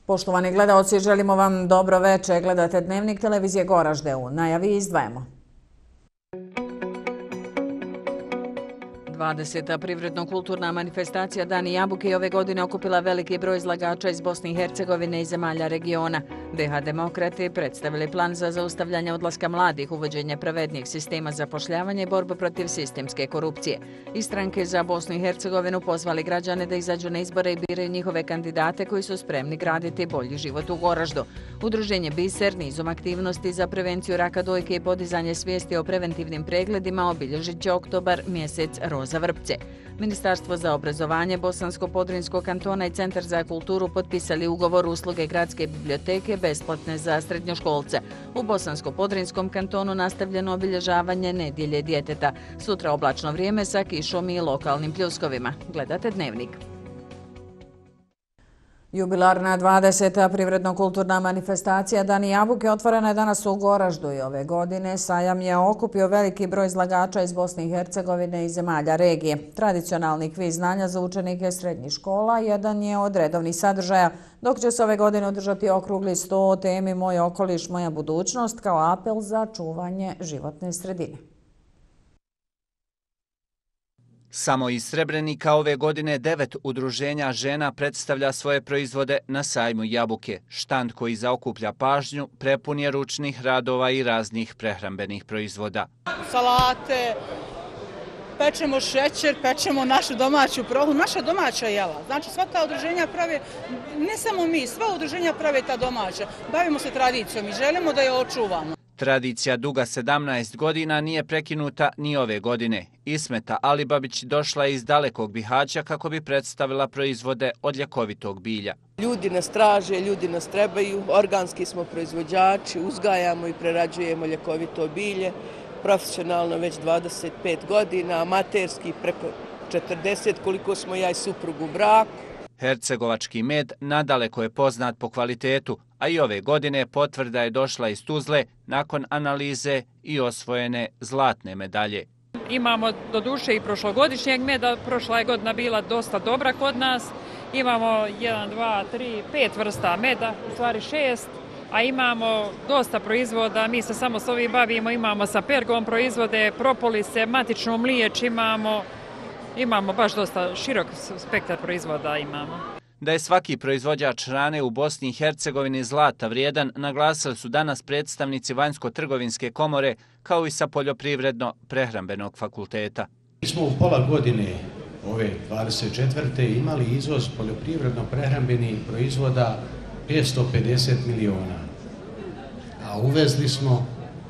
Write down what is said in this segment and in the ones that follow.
Poštovani gledaoci, želimo vam dobro večer. Gledate Dnevnik televizije Goražde. U najavi izdvajamo. 20. privredno-kulturna manifestacija Dani jabuke ove godine okupila veliki broj izlagača iz Bosne i Hercegovine i zemalja regiona. BiH Demokrati predstavili plan za zaustavljanje odlaska mladih, uvođenje pravednijeg sistema zapošljavanja i borbu protiv sistemske korupcije. Iz stranke za Bosnu i Hercegovinu pozvali građane da izađu na izbore i biraju njihove kandidate koji su spremni graditi bolji život u Goraždu. Udruženje Biser nizom aktivnosti za prevenciju raka dojke i podizanje svijesti o preventivnim pregledima obilježit će oktobar, mjesec roza vrpce. Ministarstvo za obrazovanje Bosansko-Podrinjskog kantona i Centar za kulturu potpisali ugovor usluge gradske biblioteke besplatne za srednjoškolce. U Bosansko-Podrinjskom kantonu nastavljeno obilježavanje nedjelje djeteta. Sutra oblačno vrijeme sa kišom i lokalnim pljuskovima. Gledate Dnevnik. Jubilarna 20. privredno-kulturna manifestacija Dani jabuke otvorena je danas u Goraždu i ove godine sajam je okupio veliki broj izlagača iz Bosne i Hercegovine i zemalja regije. Tradicionalni kviz znanja za učenike srednjih škola jedan je od redovnih sadržaja, dok će se ove godine održati okrugli sto o temi Moj okoliš, moja budućnost kao apel za čuvanje životne sredine. Samo iz Srebrenika ove godine 9 udruženja žena predstavlja svoje proizvode na sajmu jabuke. Štand koji zaokuplja pažnju prepun je ručnih radova i raznih prehrambenih proizvoda. Salate, pečemo šećer, pečemo našu domaću prohu, naša domaća jela. Znači sva ta udruženja prave, ne samo mi, sva udruženja prave ta domaća. Bavimo se tradicijom i želimo da je očuvamo. Tradicija duga 17 godina nije prekinuta ni ove godine. Ismeta Alibabić došla je iz dalekog Bihaća kako bi predstavila proizvode od ljekovitog bilja. Ljudi nas traže, ljudi nas trebaju, organski smo proizvođači, uzgajamo i prerađujemo ljekovito bilje, profesionalno već 25 godina, amaterski preko 40 koliko smo ja i suprug u braku. Hercegovački med nadaleko je poznat po kvalitetu, a i ove godine potvrda je došla iz Tuzle nakon analize i osvojene zlatne medalje. Imamo doduše i prošlogodišnjeg meda, prošla je godina bila dosta dobra kod nas. Imamo 1, 2, 3, 5 vrsta meda, u stvari 6, a imamo dosta proizvoda, mi se samo s ovim bavimo, imamo sa pergom proizvode, propolise, matičnu mliječ imamo baš dosta širok spektar proizvoda imamo. Da je svaki proizvođač hrane u Bosni i Hercegovini zlata vrijedan, naglasili su danas predstavnici Vanjsko-trgovinske komore kao i sa Poljoprivredno-prehrambenog fakulteta. Mi smo u pola godine ove 24. imali izvoz poljoprivredno-prehrambenih proizvoda 550 miliona, a uvezli smo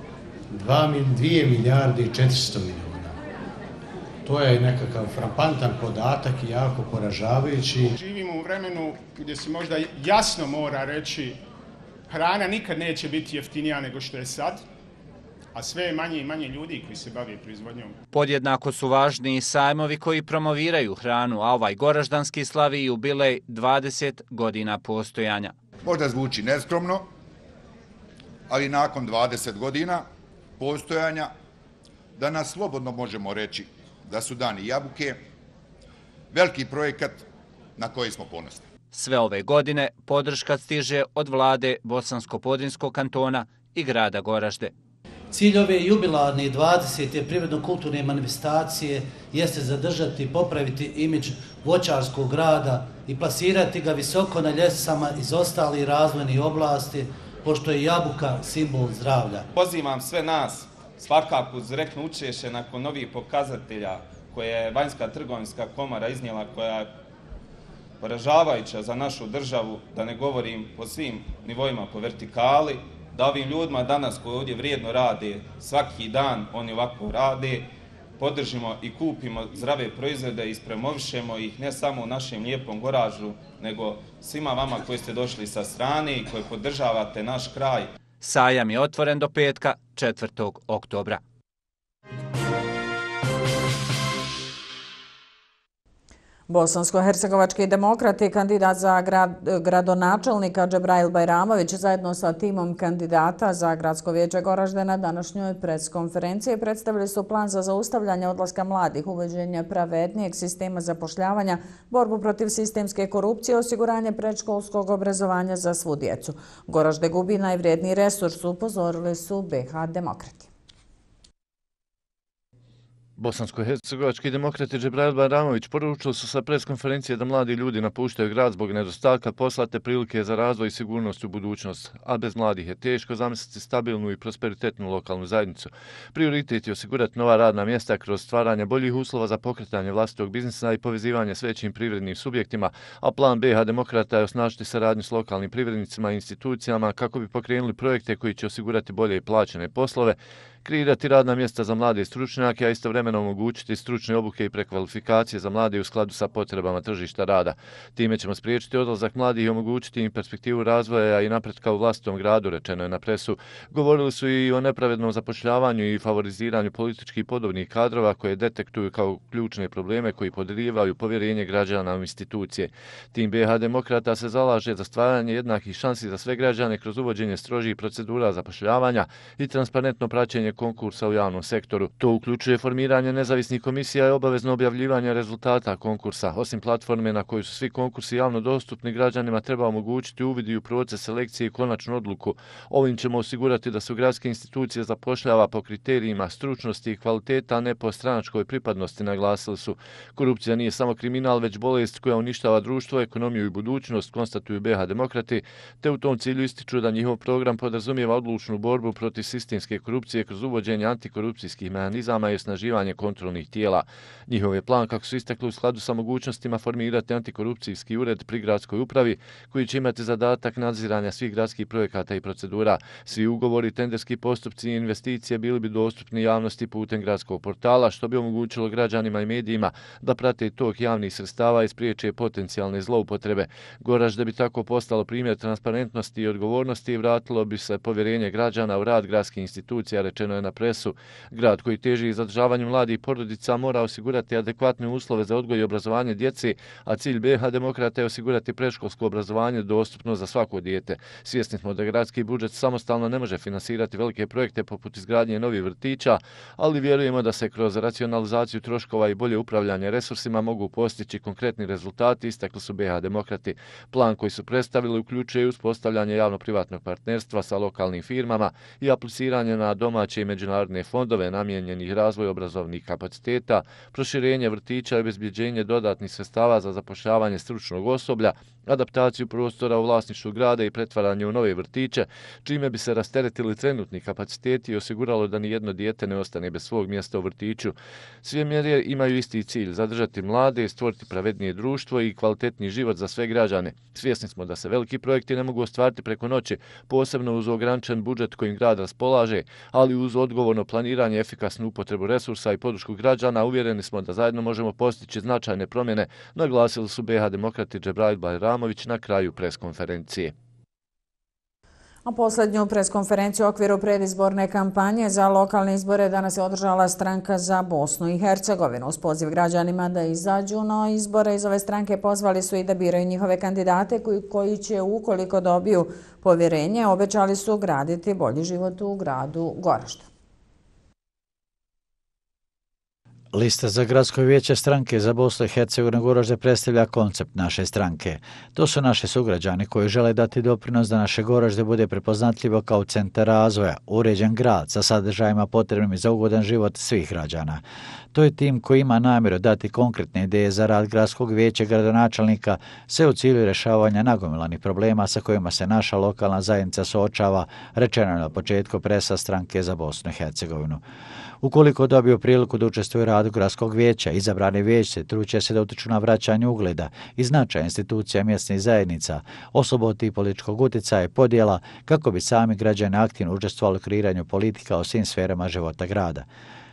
2 milijarde i 400 miliona. To je nekakav frapantan podatak i jako poražavajući. Živimo u vremenu gdje se možda jasno mora reći hrana nikad neće biti jeftinija nego što je sad, a sve je manje i manje ljudi koji se bave proizvodnjom. Podjednako su važni i sajmovi koji promoviraju hranu, a ovaj goraždanski slavi jubilej 20 godina postojanja. Možda zvuči neskromno, ali nakon 20 godina postojanja danas slobodno možemo reći da su Dani jabuke veliki projekat na koji smo ponosni. Sve ove godine podrška stiže od vlade Bosansko-Podrinjskog kantona i grada Goražde. Cilj ove jubilarne 20. privredno-kulturne manifestacije jeste zadržati i popraviti imidž voćarskog grada i plasirati ga visoko na ljestvicama iz ostalih razvojnih oblasti, pošto je jabuka simbol zdravlja. Pozivam sve nas, svakako uz rekno učešće nakon novih pokazatelja koje je Vanjska trgovinska komora iznijela, koja je poražavajuća za našu državu, da ne govorim po svim nivoima po vertikali, da ovim ljudima danas koji ovdje vrijedno rade, svaki dan oni ovako rade, podržimo i kupimo zdrave proizvode i ispromovišemo ih ne samo u našem lijepom Goraždu, nego svima vama koji ste došli sa strane i koji podržavate naš kraj. Sajam je otvoren do petka 4. oktobra. Bosansko-hercegovački demokrati, kandidat za gradonačelnika Džebrail Bajramović zajedno sa timom kandidata za gradsko vijeće Goražde na današnjoj preskonferenciji predstavili su plan za zaustavljanje odlaska mladih, uvođenje pravednijeg sistema zapošljavanja, borbu protiv sistemske korupcije, osiguranje predškolskog obrazovanja za svu djecu. Goražde gubi najvrijedniji resurs, upozorili su BH demokrati. Bosansko-hercegovački demokrati Džebrail Bajramović poručili su sa preskonferencije da mladi ljudi napuštaju grad zbog nedostatka posla te prilike za razvoj i sigurnost u budućnost, a bez mladih je teško zamisliti stabilnu i prosperitetnu lokalnu zajednicu. Prioritet je osigurati nova radna mjesta kroz stvaranje boljih uslova za pokretanje vlastitog biznisa i povezivanje s većim privrednim subjektima, a plan BH demokrata je osnažiti saradnju s lokalnim privrednicima i institucijama kako bi pokrenuli projekte koji će osigurati bolje i plaćene poslove, kreirati radna mjesta za mlade stručnjake, a istovremeno omogućiti stručne obuke i prekvalifikacije za mlade u skladu sa potrebama tržišta rada. Time ćemo spriječiti odlazak mladih i omogućiti im perspektivu razvoja i napretka u vlastitom gradu, rečeno je na presu. Govorili su i o nepravednom zapošljavanju i favoriziranju političkih podobnih kadrova koje detektuju kao ključne probleme koji podrivaju povjerenje građana u institucije. Tim BH demokrata se zalaže za stvaranje jednakih šansi za sve građane kroz uvođenje strožih procedura zapošljavanja i transparentno praćenje konkursa u javnom sektoru. To uključuje formiranje nezavisnih komisija i obavezno objavljivanje rezultata konkursa. Osim platforme na kojoj su svi konkursi javno dostupni, građanima treba omogućiti uvid i u proces selekcije i konačnu odluku. Ovim ćemo osigurati da su gradske institucije zapošljava po kriterijima stručnosti i kvaliteta, a ne po stranačkoj pripadnosti, naglasili su. Korupcija nije samo kriminal, već bolest koja uništava društvo, ekonomiju i budućnost, konstatuju BH demokrati, te u tom cilju ističu da njihov program podrazumijeva odlučnu borbu protiv sistemske korupcije kroz uvođenje antikorupcijskih mehanizama i osnaživanje kontrolnih tijela. Njihov je plan, kako su istakli, u skladu sa mogućnostima formirati antikorupcijski ured pri gradskoj upravi koji će imati zadatak nadziranja svih gradskih projekata i procedura. Svi ugovori, tenderski postupci i investicije bili bi dostupni javnosti putem gradskog portala, što bi omogućilo građanima i medijima da prate tok javnih sredstava i spriječe potencijalne zloupotrebe. Goražde bi tako postalo primjer transparentnosti i odgovornosti i vratilo bi se povjerenje građana u rad gradskih institucija, rečeno je na presu. Grad koji teži zadržavanju mladih porodica mora osigurati adekvatne uslove za odgoj i obrazovanje djece, a cilj BH demokrata je osigurati predškolsko obrazovanje dostupno za svako dijete. Svjesni smo da gradski budžet samostalno ne može finansirati velike projekte poput izgradnje novih vrtića, ali vjerujemo da se kroz racionalizaciju troškova i bolje upravljanje resursima mogu postići konkretni rezultati, istakli su BH demokrati. Plan koji su predstavili uključuje uspostavljanje javno-privatnog partnerstva sa lokalnim firmama i apliciranje na domaće i međunarodne fondove namijenjenih razvoju obrazovnih kapaciteta, proširenje vrtića i obezbeđenje dodatnih sredstava za zapošljavanje stručnog osoblja, adaptaciju prostora u vlasništvu grada i pretvaranje u nove vrtiće, čime bi se rasteretili trenutni kapaciteti i osiguralo da ni jedno dijete ne ostane bez svog mjesta u vrtiću. Sve mjere imaju isti cilj: zadržati mlade, stvoriti pravednije društvo i kvalitetniji život za sve građane. Svjesni smo da se veliki projekti ne mogu ostvariti preko noći, posebno uz ograničen budžet kojim grad raspolaže, ali uz odgovorno planiranje, efikasnu upotrebu resursa i podršku građana uvjereni smo da zajedno možemo postići značajne promjene, naglasili su BH demokrati Džebrail Bajramović na kraju preskonferencije. A posljednju preskonferenciju u okviru predizborne kampanje za lokalne izbore danas je održala Stranka za Bosnu i Hercegovinu. Uz poziv građanima da izađu na izbore iz ove stranke pozvali su i da biraju njihove kandidate koji će, ukoliko dobiju povjerenje, obećali su graditi bolji život u gradu Goraždu. Lista za gradsko vijeće Stranke za Bosnu i Hercegovinu Goražde predstavlja koncept naše stranke. To su naši sugrađani koji žele dati doprinos da naše Goražde bude prepoznatljivo kao centar razvoja, uređen grad sa sadržajima potrebnim za ugodan život svih građana. To je tim koji ima namjeru dati konkretne ideje za rad gradskog vijeća gradonačelnika, sve u cilju rješavanja nagomilanih problema sa kojima se naša lokalna zajednica suočava, rečeno je na početku presa Stranke za Bosnu i Hercegovinu. Ukoliko dobiju priliku da učestvuju u radu gradskog vijeća, izabrani vijećnici truće se da utiču na vraćanje ugleda i značaja institucija mjesnih zajednica, osloboditi političkog utjecaja i podjela kako bi sami građani aktivno učestvovali u kreiranju politika u svim sferama života grada.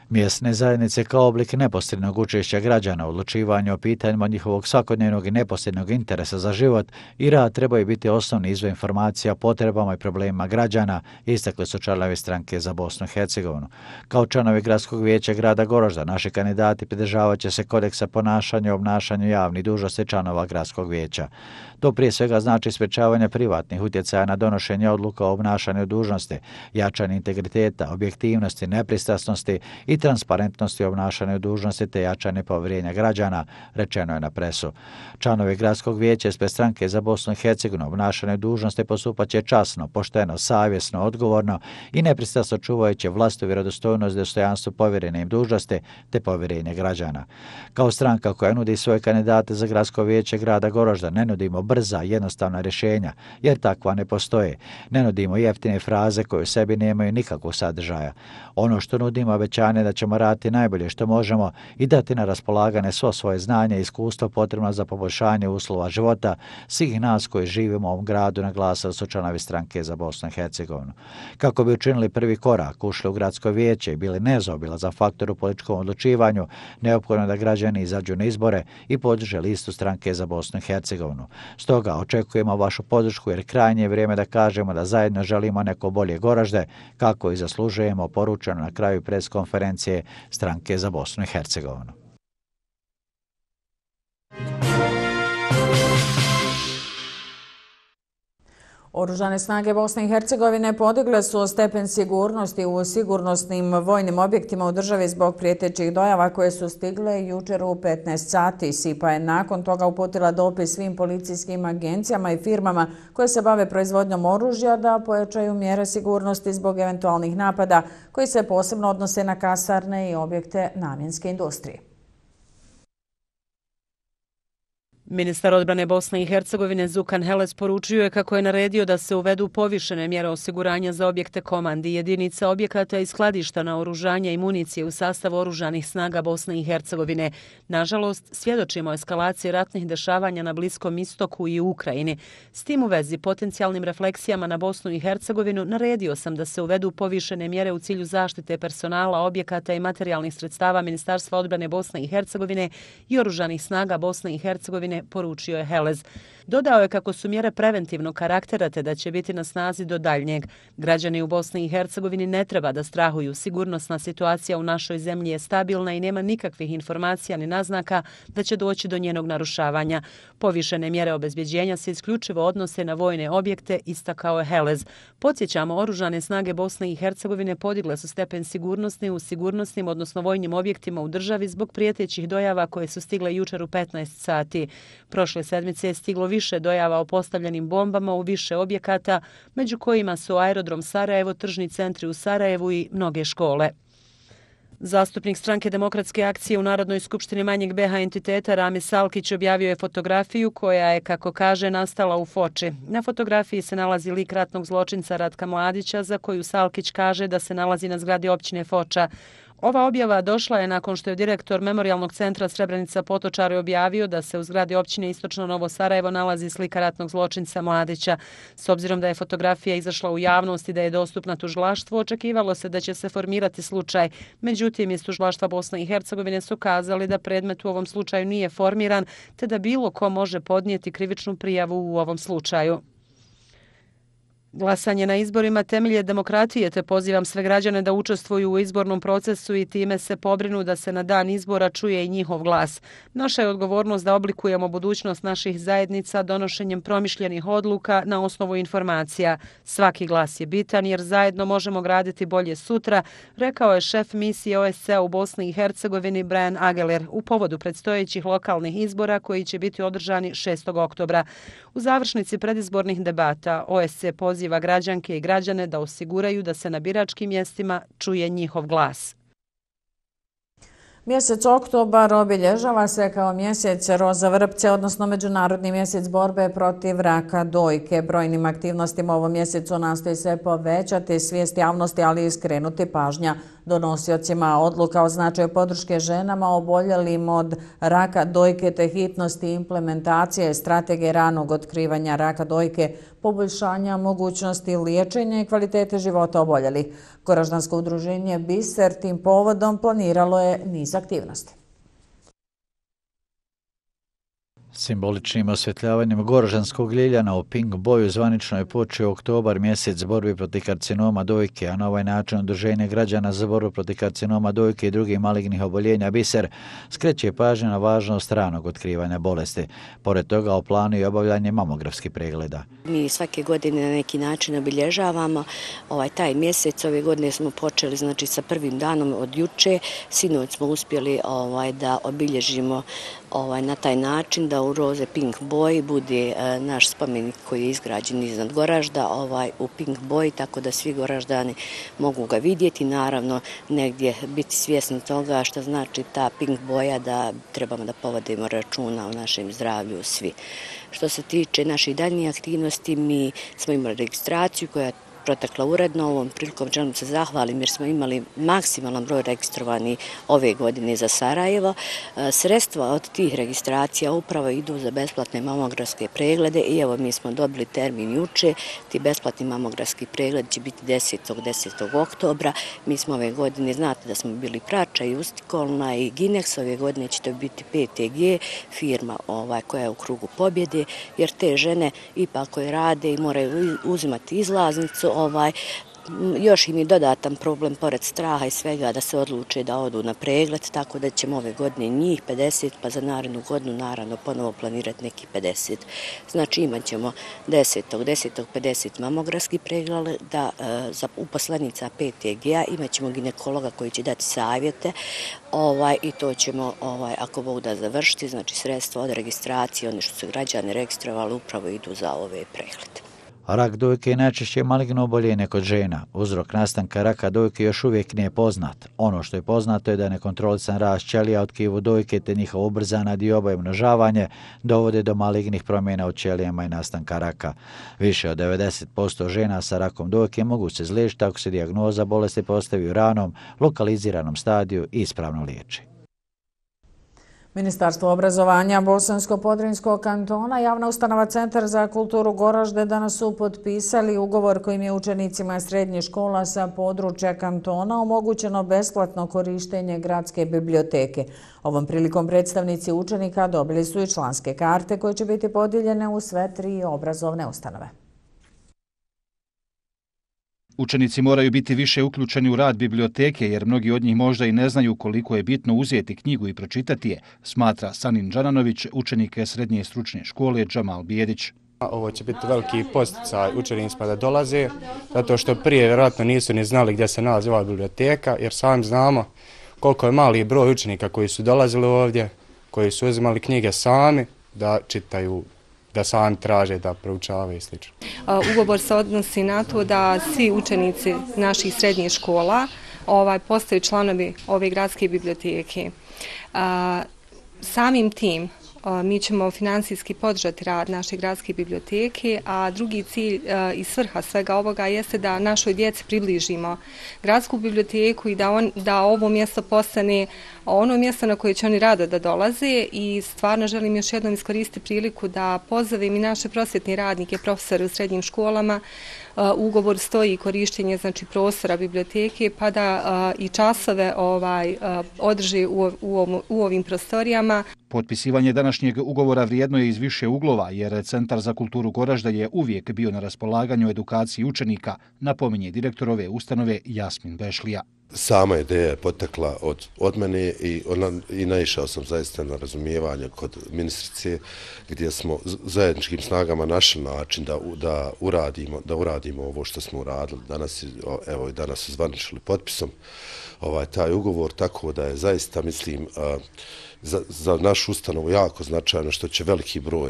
Mjesne zajednice kao oblik neposrednog učešća građana u odlučivanju o pitanjima njihovog svakodnevnog i neposrednog interesa za život i rad trebaju biti osnovni izvor informacija o potrebama i problemima građana, istakli su članovi stranke za Bosnu i Hercegovinu. Kao članovi Gradskog vijeća grada Goražda, naši kandidati pridržavat će se kodeksa ponašanja i obnašanju javnih dužnosti članova Gradskog vijeća. To prije svega znači sprečavanje privatnih utjecaja na donošenje odluka o obnašanju dužnosti, jačanje integriteta, objektivnosti, nepristrasnosti i transparentnosti u obnašanju dužnosti te jačanje povjerenja građana, rečeno je na presu. Članovi Gradskog vijeća ispred stranke za Bosnu i Hercegovinu obnašanju dužnosti postupat će časno, pošteno, savjesno, odgovorno i nepristrasno čuvajući vlastitu vjerodostojnost i dostojanstvo povjerene im dužnosti te povjerenje građana. Kao stranka koja nudi svoje kandidate za Gradsko vijeće grada Goražda ne nudimo brza, jednostavna rješenja, jer takva ne postoje. Ne nudimo jeftine fraze koje u sebi nemaju nikakvog sadržaja. Ono što nudimo obećanje da ćemo raditi najbolje što možemo i dati na raspolaganje svo svoje znanje i iskustvo potrebno za poboljšanje uslova života svih nas koji živimo u ovom gradu, naglasili su članovi stranke za Bosnu i Hercegovinu. Kako bi učinili prvi korak, ušli u Gradsko vijeće i bili nezaobilazan faktor u političkom odlučivanju, neophodno je da građani izađu na izbore i podrže listu stranke za Bosnu i Hercegovinu. Stoga očekujemo vašu podršku jer krajnje je vrijeme da kažemo da zajedno želimo neko bolje Goražde, kako i zaslužujemo, poručeno na kraju pres konferencije stranke za Bosnu i Hercegovinu. Oružane snage Bosne i Hercegovine podigle su stepen sigurnosti u sigurnosnim vojnim objektima u državi zbog prijetećih dojava koje su stigle jučer u 15 sati. SIPA je nakon toga uputila dopis svim policijskim agencijama i firmama koje se bave proizvodnjom oružja da pojačaju mjere sigurnosti zbog eventualnih napada koji se posebno odnose na kasarne i objekte namjenske industrije. Ministar odbrane Bosne i Hercegovine Zukan Heles poručio je kako je naredio da se uvedu povišene mjere osiguranja za objekte komandi, jedinica objekata i skladišta naoružanja i municije u sastavu oružanih snaga Bosne i Hercegovine. Nažalost, svjedočimo eskalaciji ratnih dešavanja na Bliskom istoku i u Ukrajini. S tim u vezi potencijalnim refleksijama na Bosnu i Hercegovinu naredio sam da se uvedu povišene mjere u cilju zaštite personala, objekata i materijalnih sredstava Ministarstva odbrane Bosne i Hercegovine i oružanih snaga Bosne i Hercegovine, poručio je Helez. Dodao je kako su mjere preventivnog karaktera te da će biti na snazi do daljnjeg. Građani u Bosni i Hercegovini ne treba da strahuju. Sigurnosna situacija u našoj zemlji je stabilna i nema nikakvih informacija ni naznaka da će doći do njenog narušavanja. Povišene mjere obezbjeđenja se isključivo odnose na vojne objekte, istakao je Helez. Podsjećamo, oružane snage Bosne i Hercegovine podigle su stepen sigurnosti u sigurnosnim, odnosno vojnim objektima u državi zbog prijetećih dojava koje su stigle jučer u 15 sati. Prošle sedmice je stiglo više dojava o postavljenim bombama u više objekata, među kojima su aerodrom Sarajevo, tržni centri u Sarajevu i mnoge škole. Zastupnik stranke Demokratske akcije u Narodnoj skupštini manjeg BH entiteta Ramis Salkić objavio je fotografiju koja je, kako kaže, nastala u Foči. Na fotografiji se nalazi lik ratnog zločinca Ratka Mladića, za koju Salkić kaže da se nalazi na zgradi općine Foča. Ova objava došla je nakon što je direktor Memorijalnog centra Srebrenica Potočari objavio da se u zgradi općine Istočno Novo Sarajevo nalazi slika ratnog zločinca Mladića. S obzirom da je fotografija izašla u javnost i da je dostupna tužilaštvu, očekivalo se da će se formirati slučaj. Međutim, iz tužilaštva Bosne i Hercegovine su kazali da predmet u ovom slučaju nije formiran, te da bilo ko može podnijeti krivičnu prijavu u ovom slučaju. Glasanje na izborima temelj je demokratije, te pozivam sve građane da učestvuju u izbornom procesu i time se pobrinu da se na dan izbora čuje i njihov glas. Naša je odgovornost da oblikujemo budućnost naših zajednica donošenjem promišljenih odluka na osnovu informacija. Svaki glas je bitan jer zajedno možemo graditi bolje sutra, rekao je šef misije OSCE u Bosni i Hercegovini Brian Ageler u povodu predstojećih lokalnih izbora koji će biti održani 6. oktobra. U završnici predizbornih debata OSCE poziva građanke i građane da osiguraju da se na biračkim mjestima čuje njihov glas. Mjesec oktobar obilježava se kao mjesec roza vrpce, odnosno Međunarodni mjesec borbe protiv raka dojke. Brojnim aktivnostima ovom mjesecu nastoji se povećati svijest javnosti, ali i skrenuti pažnja donosiocima odluka o značaju podrške ženama oboljelim od raka dojke te hitnosti implementacije strategije ranog otkrivanja raka dojke, poboljšanja mogućnosti liječenja i kvalitete života oboljelih. Goraždansko udruženje Biser tim povodom planiralo je niz aktivnosti. Simboličnim osvjetljavanjem Goraždanskog ljiljana u pink boju zvanično je počeo oktobar, mjesec borbi protiv karcinoma dojke, a na ovaj način Udruženje građana za borbu protiv karcinoma dojke i drugih malignih oboljenja Biser skreće pažnju na važnost ranog otkrivanja bolesti. Pored toga u planu i obavljanje mamografskih pregleda. Mi svake godine na neki način obilježavamo taj mjesec. Ove godine smo počeli sa prvim danom od juče. Sinoć smo uspjeli da obilježimo na taj način da u roze pink boji bude naš spomenik koji je izgrađen iznad Goražda u pink boji, tako da svi Goraždani mogu ga vidjeti. Naravno, negdje biti svjesni toga što znači ta pink boja, da trebamo da povedemo računa o našem zdravlju svi. Što se tiče naših daljnjih aktivnosti, mi smo imali registraciju koja protekla uredno. Ovom prilikom želim se zahvalim jer smo imali maksimalan broj registrovanih ove godine za Sarajevo. Sredstva od tih registracija upravo idu za besplatne mamografske preglede i evo mi smo dobili termin juče. Ti besplatni mamografski pregled će biti 10. oktobra. Mi smo ove godine, znate da smo bili Prača i Ustikolna i Ginex, ove godine će to biti PTG, firma koja je u krugu pobjede, jer te žene ipak koje rade i moraju uzimati izlaznicu, još im je dodatan problem pored straha i svega da se odluče da odu na pregled, tako da ćemo ove godine njih 50, pa za narednu godinu naravno ponovo planirati neki 50. Znači imat ćemo 10. 50 mamografskih pregleda za uposlenica PTG-a, imat ćemo ginekologa koji će dati savjete i to ćemo, ako Bog da, završiti. Znači sredstva od registracije, one što su građani registrovali, upravo idu za ove preglede. Rak dojke je najčešće maligno oboljenje kod žena. Uzrok nastanka raka dojke još uvijek nije poznat. Ono što je poznato je da nekontrolisan rast ćelija u tkivu dojke te njihovo ubrzana dioba i umnožavanje dovode do malignih promjena u ćelijama i nastanka raka. Više od 90% žena sa rakom dojke mogu se izliječiti ako se dijagnoza bolesti postavi u ranom, lokaliziranom stadiju i ispravno liječi. Ministarstvo obrazovanja Bosansko-Podrinjskog kantona, javna ustanova Centar za kulturu Goražde danas su potpisali ugovor kojim je učenicima srednjih škola sa područja kantona omogućeno besplatno korištenje gradske biblioteke. Ovom prilikom predstavnici učenika dobili su i članske karte koje će biti podijeljene u sve 3 obrazovne ustanove. Učenici moraju biti više uključeni u rad biblioteke jer mnogi od njih možda i ne znaju koliko je bitno uzeti knjigu i pročitati je, smatra Sanin Đananović, učenik srednje stručne škole Džamal Bijedić. Ovo će biti veliki posticaj učenicima da dolaze, zato što prije vjerojatno nisu ni znali gdje se nalazi ova biblioteka, jer sami znamo koliko je mali broj učenika koji su dolazili ovdje, koji su uzimali knjige sami da čitaju, da sami traže, da proučavaju i sl. Ugovor se odnosi na to da svi učenici naših srednjih škola postaju članovi ove gradske biblioteke. Samim tim mi ćemo finansijski podržati rad naše gradske biblioteke, a drugi cilj i svrha svega ovoga jeste da našoj djeci približimo gradsku biblioteku i da ovo mjesto postane ono mjesto na koje će oni rado da dolaze. I stvarno želim još jednom iskoristiti priliku da pozovem i naše prosvjetne radnike, profesore u srednjim školama. Ugovor stoji korištenje prostora biblioteke, pa da i časove održi u ovim prostorijama. Potpisivanje današnjeg ugovora vrijedno je iz više uglova, jer Centar za kulturu Goražda je uvijek bio na raspolaganju edukaciji učenika, napominje direktor ove ustanove Jasmin Bešlija. Sama ideja je potekla od mene i naišao sam zaista na razumijevanje kod ministrice, gdje smo zajedničkim snagama našli način da uradimo ovo što smo uradili. Danas su zvaničili potpisom taj ugovor, tako da je zaista, mislim, za našu ustanovu jako značajno što će veliki broj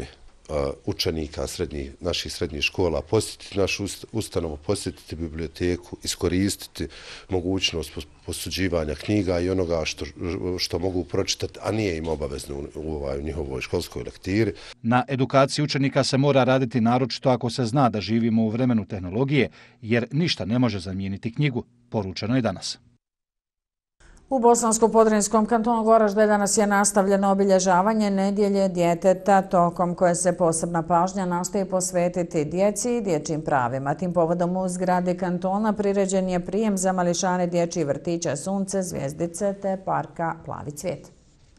učenika naših srednjih škola posjetiti našu ustanovu, posjetiti biblioteku, iskoristiti mogućnost posuđivanja knjiga i onoga što mogu pročitati, a nije im obavezno u njihovoj školskoj lektiri. Na edukaciji učenika se mora raditi naročito ako se zna da živimo u vremenu tehnologije, jer ništa ne može zamijeniti knjigu, poručeno je danas. U Bosansko-Podrinjskom kantonu Goražde danas je nastavljeno obilježavanje nedjelje djeteta, tokom koje se posebna pažnja nastoji posvetiti djeci i dječjim pravima. Tim povodom u zgradi kantona priređen je prijem za mališane dječjih vrtića Sunce, Zvijezdice te parka Plavi cvijet.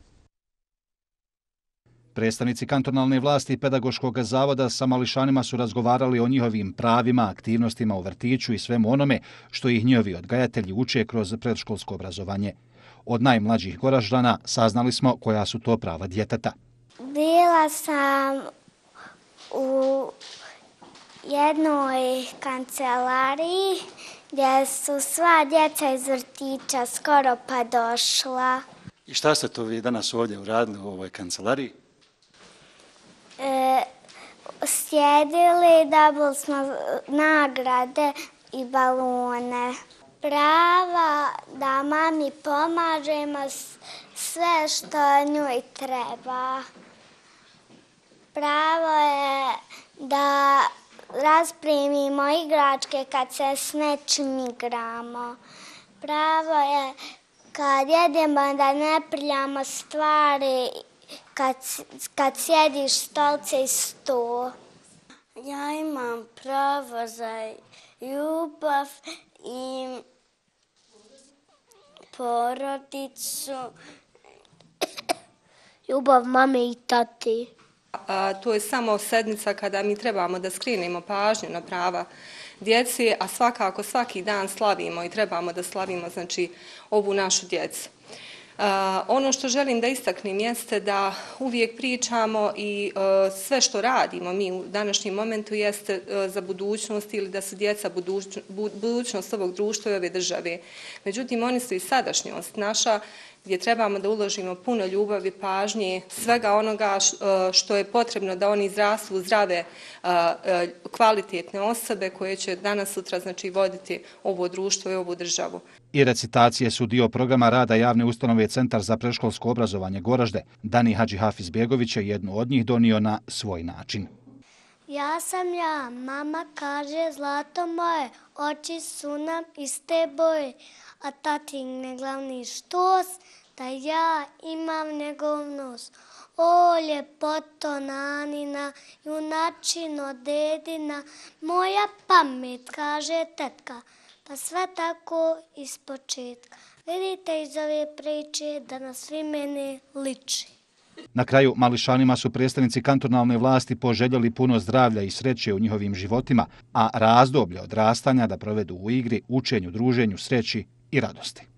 Predstavnici kantonalne vlasti i pedagoškog zavoda sa mališanima su razgovarali o njihovim pravima, aktivnostima u vrtiću i svemu onome što ih njihovi odgajatelji uče kroz predškolsko obrazovanje. Od najmlađih Goraždana saznali smo koja su to prava djeteta. Bila sam u jednoj kancelariji gdje su sva djeca iz vrtića skoro pa došla. I šta ste to vi danas ovdje uradili u ovoj kancelariji? Sjedili, dobili smo nagrade i balone. Prava da mami pomažemo sve što njoj treba. Pravo je da rasprimimo igračke kad se s nečim igramo. Pravo je kad jedemo da ne prljamo stvari kad sjediš stolce i sto. Ja imam pravo za ljubav i porodicu. Ljubav mame i tati. To je samo sedmica kada mi trebamo da skrenemo pažnju na prava djece, a svakako svaki dan slavimo i trebamo da slavimo znači ovu našu djecu. Ono što želim da istaknem jeste da uvijek pričamo i sve što radimo mi u današnjem momentu jeste za budućnost ili da su djeca budućnost ovog društva i ove države. Međutim, oni su i sadašnjost naša gdje trebamo da uložimo puno ljubavi, pažnje, svega onoga što je potrebno da oni izrastu u zdrave, kvalitetne osobe koje će danas sutra znači voditi ovo društvo i ovu državu. I recitacije su dio programa rada javne ustanove Centar za predškolsko obrazovanje Goražde. Dani Hadži Hafizbegović je jednu od njih donio na svoj način. Ja sam ja, mama kaže zlato moje, oči su nam iste boje, a tatin glavni štos, da ja imam njegov nos. O, ljepoto nanina, junačino dedina, moja pamet, kaže tetka, pa sve tako iz početka. Vidite iz ove priče da na svi mene liči. Na kraju, mališanima su predstavnici kantonalne vlasti poželjeli puno zdravlja i sreće u njihovim životima, a razdoblje odrastanja da provedu u igri, učenju, druženju, sreći i radosti.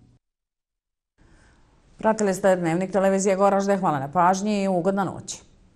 Pratili ste Dnevnik televizije Goražde. Hvala na pažnji i ugodna noć.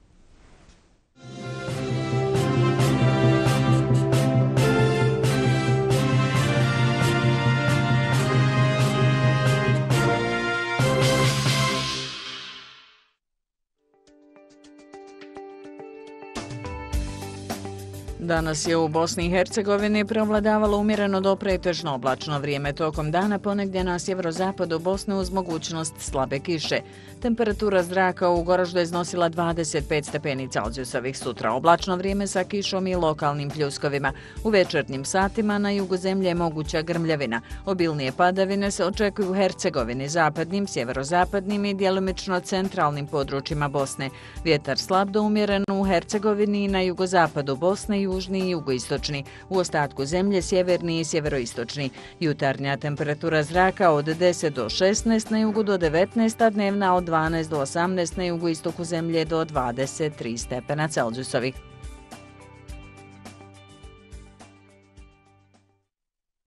Danas je u Bosni i Hercegovini prevladavalo umjereno do pretežno oblačno vrijeme. Tokom dana ponegdje na sjeverozapadu Bosne uz mogućnost slabe kiše. Temperatura zraka u Goraždu je iznosila 25 stepeni Celzijusovih. Sutra oblačno vrijeme sa kišom i lokalnim pljuskovima. U večernjim satima na jugu zemlje je moguća grmljavina. Obilnije padavine se očekuju u Hercegovini, zapadnim, sjeverozapadnim i djelomično centralnim područjima Bosne. Vjetar slab do umjeren u Hercegovini i na jugozapadu Bosne, južni i jugoistočni. U ostatku zemlje sjeverni i sjeveroistočni. Jutarnja temperatura zraka od 10 do 16 na jugu do 19, a dnevna od 12 do 18 na jugoistoku zemlje do 23 stepena Celzijusovih.